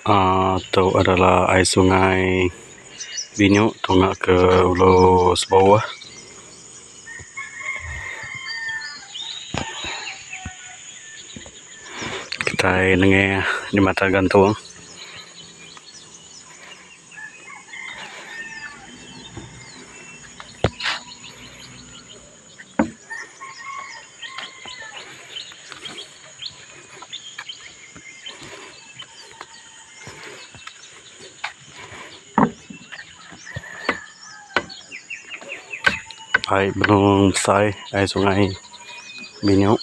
Itu adalah air sungai Binyuk tunggak ke Ulu Sebawah. Kita dengar di mata gantung. Air belum besar, air sungai Binyuk.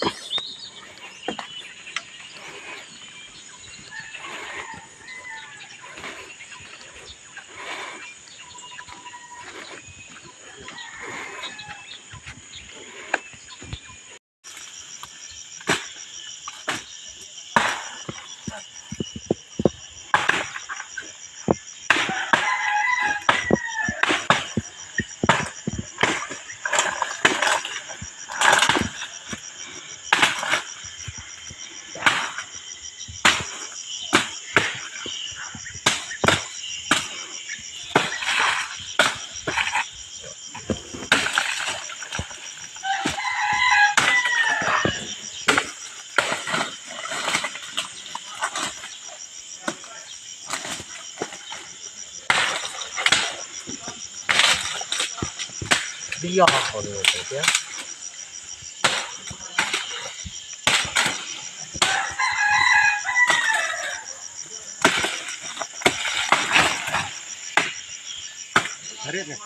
Dia kalau ya. Harit ya.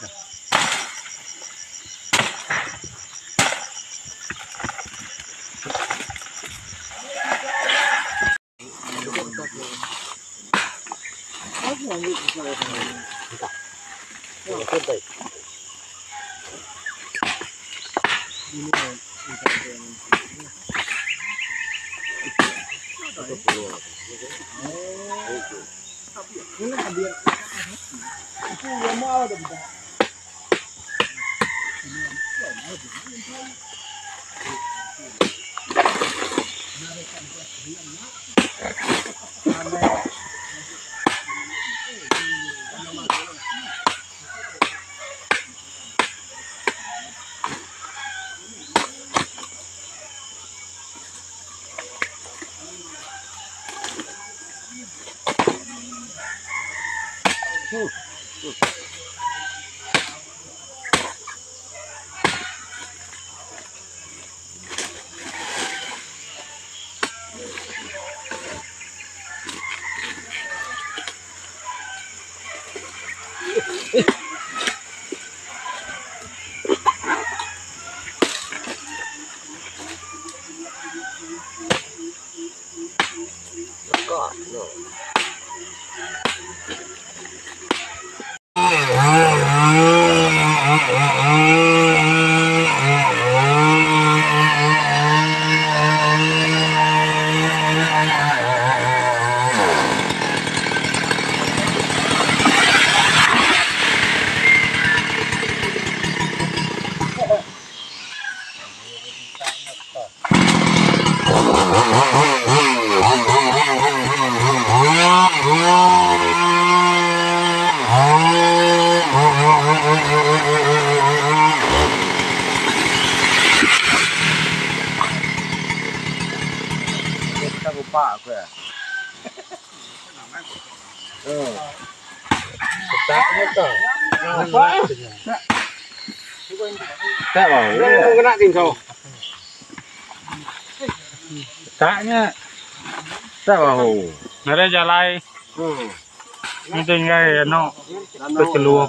Lupa aku ya. Setaknya tuh. Tak mau. Kena tinggal. Setaknya. Tak mau. Ada jalan. Ini tinggal ya no. Keluar.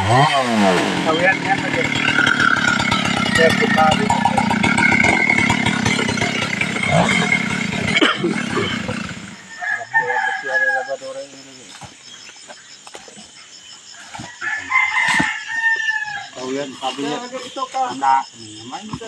Kalian aja. Saya suka di kalian kabinet anda main itu.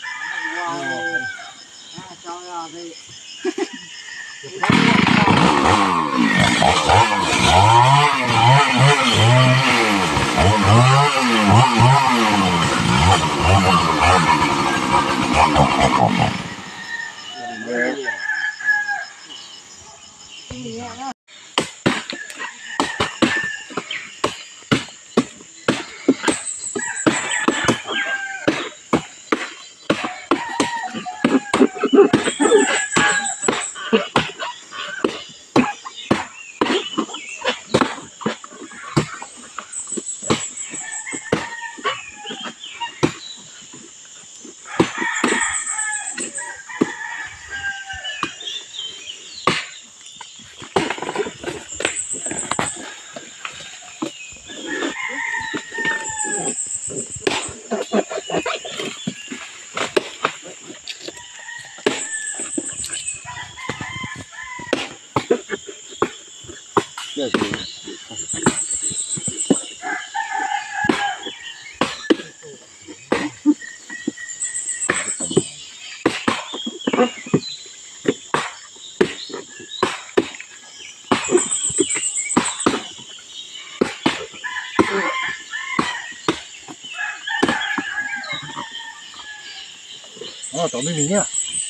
Oh, tao mới mình nhá.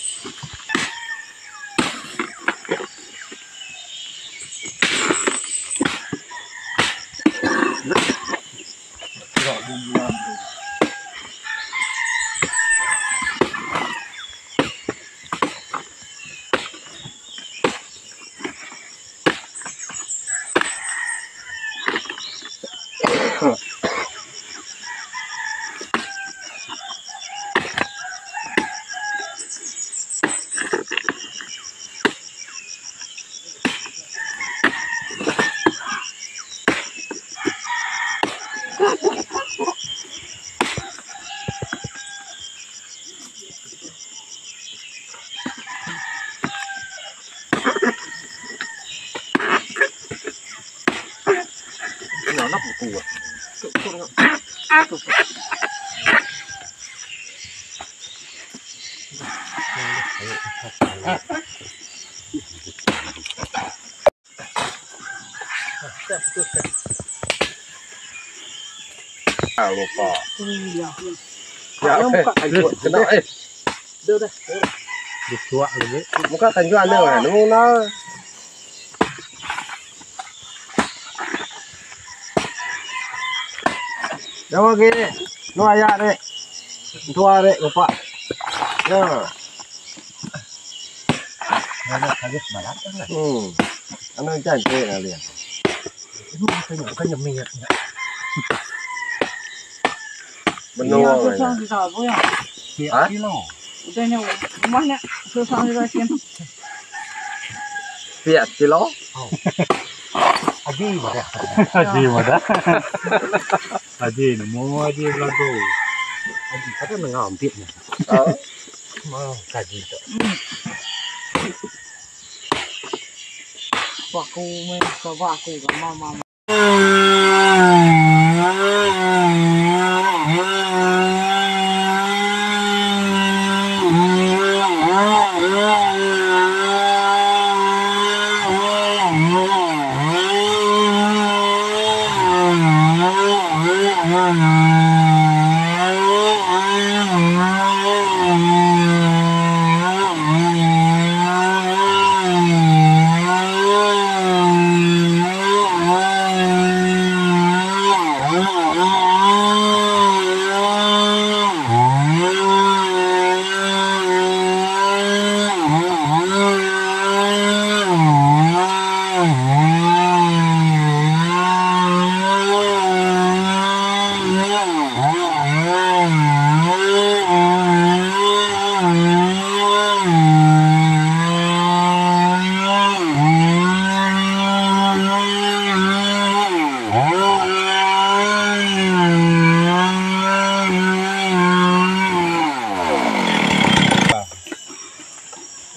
Nó nắp một củ à? Lupa. Ya, kenal Dah. Dicuak lagi. Muka kanjuan dia kan. Nuna. Jangan gini. Nu ayah dek. Tua dek, lupa. Ya. Ada kaget balat kan? Ano janji kalian. Itu bukan minyak. Benua. Hah? Udah rumahnya susah juga sih. Tiap kilo? Aji mana? Aji nemu aji lagu. Aji kata mengambil ni. Mau kaji tu. Waku main ke waku ke mama.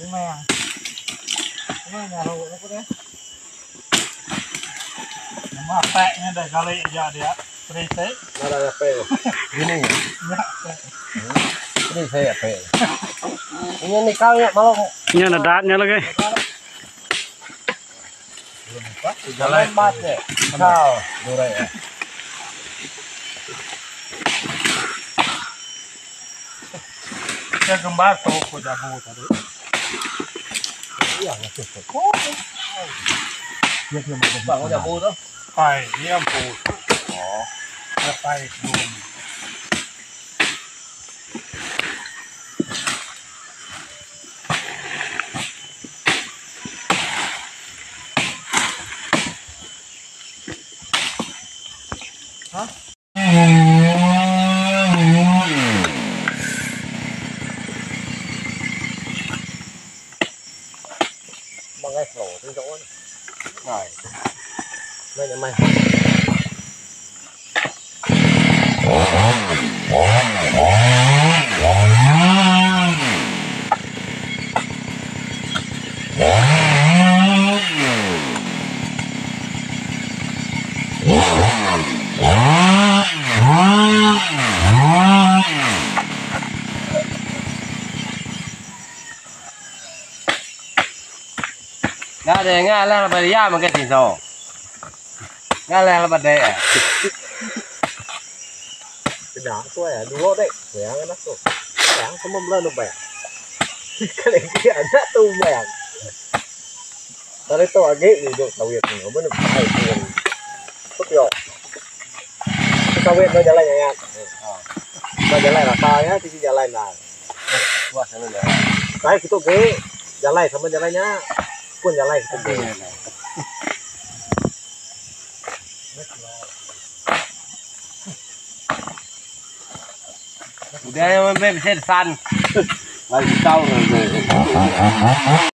Mèo. Cái nhà lầu nó có đấy. Mà tệ nên để ra lệ giờ đấy á. Đây thế. Nó là pe. Ini. Ini saya pe. Ini nih kau ya malah. Nya là đát nya lagi. Jalan bat ya. Kau, dure ya. Cái gầm bát to của nhà bù thật đấy. Iya, nggak cukup. Dia cuma bang udah bu tuh. Phải niêm bù. Nó phải luôn. Hả? Bằng cái sổ trên chỗ này. Đây là mày. Nga để nga là bật ya mà cái gì rồi. Nga là bật đây à. Cái đá tôi à đúng đấy. Khỏe cái nó rồi. Khỏe không mâm lên được bẻ. Cái này kia rất tu bẻ. Tao lấy tôi ghế thì được tàu Việt nó mới được phải tiền. Tốt rồi. Tàu Việt nóจะอะไรอย่างเงี้ยnóจะอะไรlà tao nhá thìจะอะไรlà. Wah, sana dah. Saya kita ghế.จะอะไรsamaจะอะไรnhá. Punจะอะไรkita ghế. Udah yang bisa san. Lagi tahu kan.